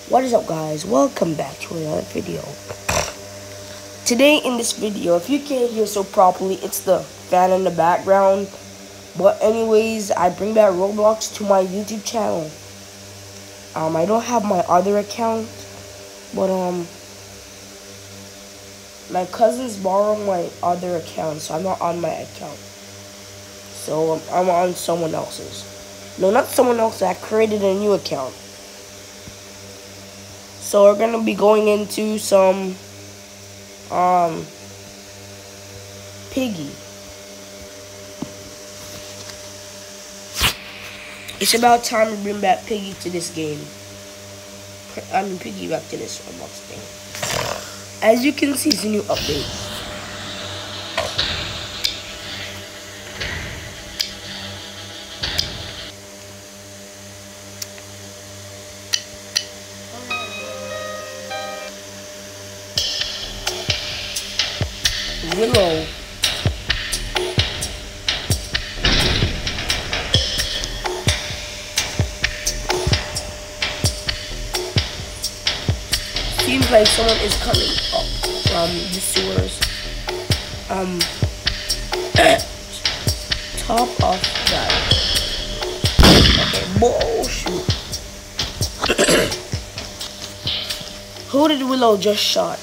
What is up, guys? Welcome back to another video. Today in this video, if you can't hear so properly, it's the fan in the background. But anyways, I bring back Roblox to my YouTube channel. I don't have my other account, but my cousins borrow my other account, so I'm not on my account. So I'm on someone else's. No, not someone else. I created a new account. So we're gonna be going into some Piggy. It's about time to bring back Piggy to this game. Piggy back to this Roblox thing. As you can see, it's a new update. Willow. Seems like someone is coming up from the sewers. Top of that. Okay, whoa, shoot. Who did Willow just shot?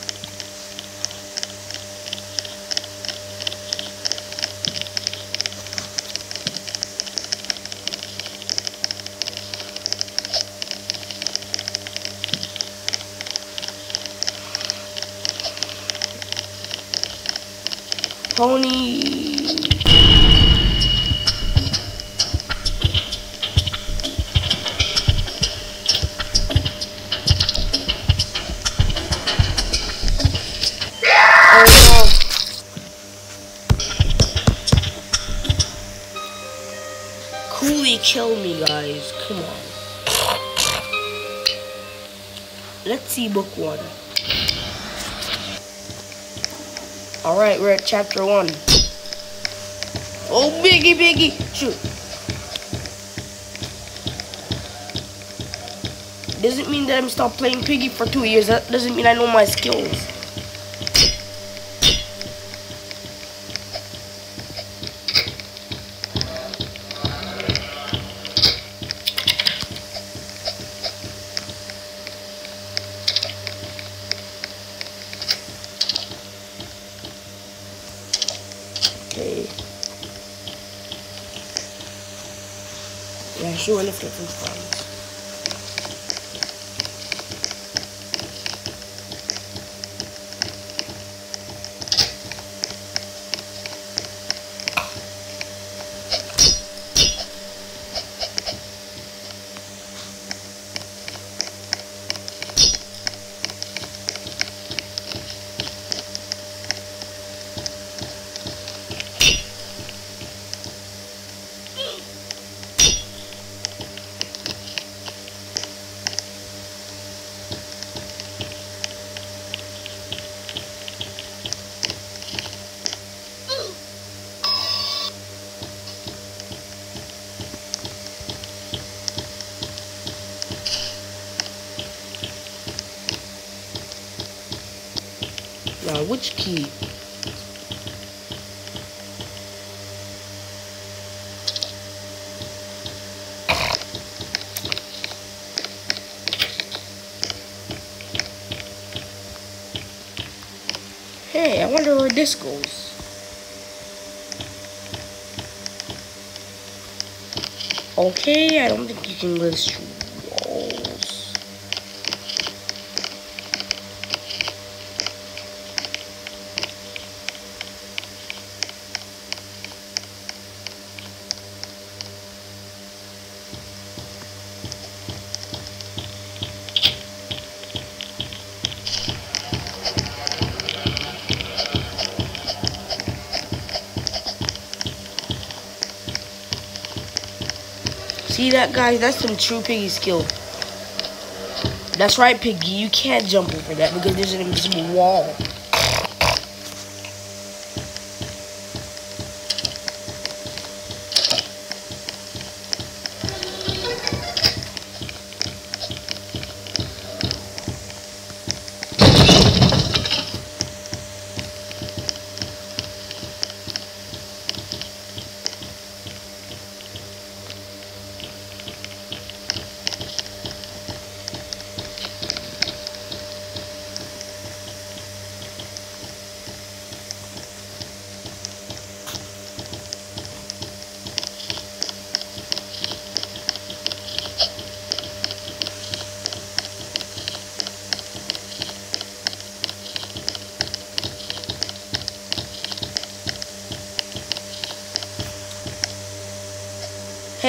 Pony. Oh no. Coolly kill me, guys. Come on. Let's see book 1. Alright, we're at chapter 1. Oh, Biggie! Shoot. Doesn't mean that I'm stopped playing Piggy for 2 years. That doesn't mean I know my skills. Okay. Yeah, sure, let's get some fun. Now, which key? Hey, I wonder where this goes. Okay, I don't think you can glitch through walls. See that, guys? That's some true Piggy skill. That's right, Piggy. You can't jump over that because there's an invisible wall.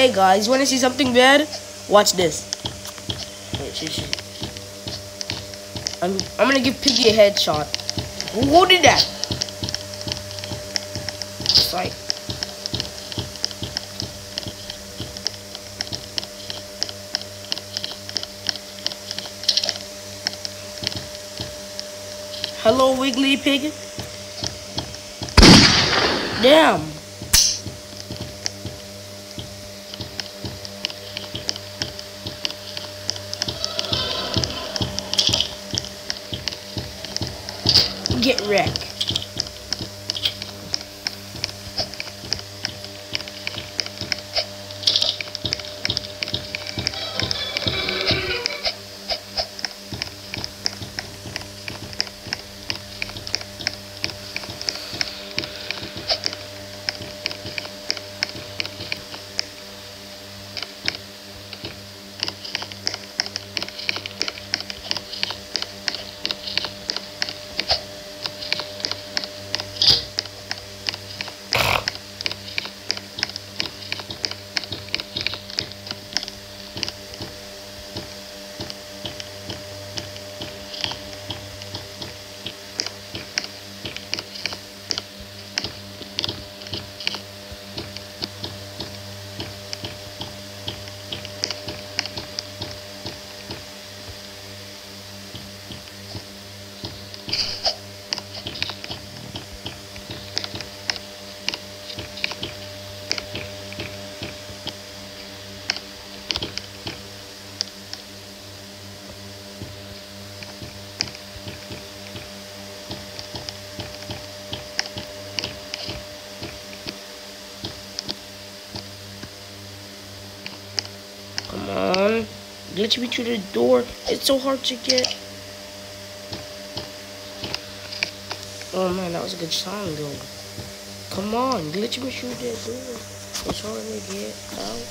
Hey guys, wanna see something bad? Watch this. Wait, I'm gonna give Piggy a headshot. Who did that? Fight. Hello, Wiggly Pig. Damn. Get wrecked. Come on. Glitch me through the door. It's so hard to get. Oh man, that was a good song though. Come on, glitch me through that door. It's hard to get out.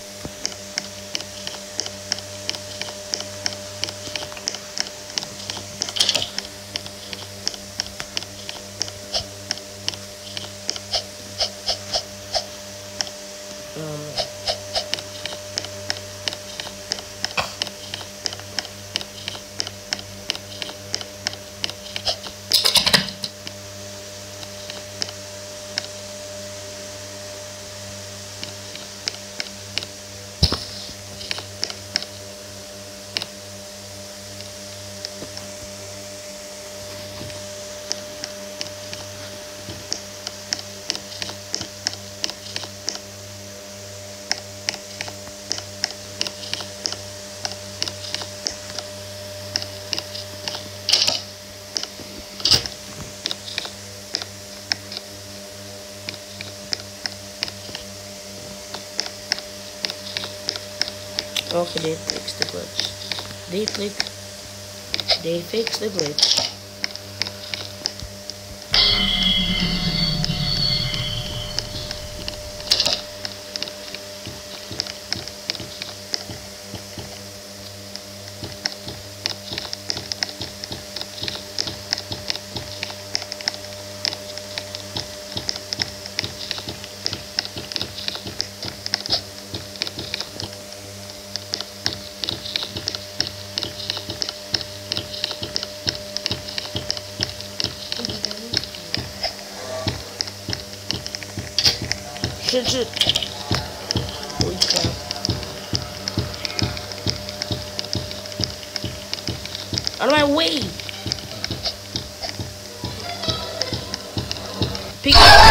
Oh man. Okay, they fixed the glitch. They fixed the glitch. Shit. Holy crap. Out of my way! Piggy!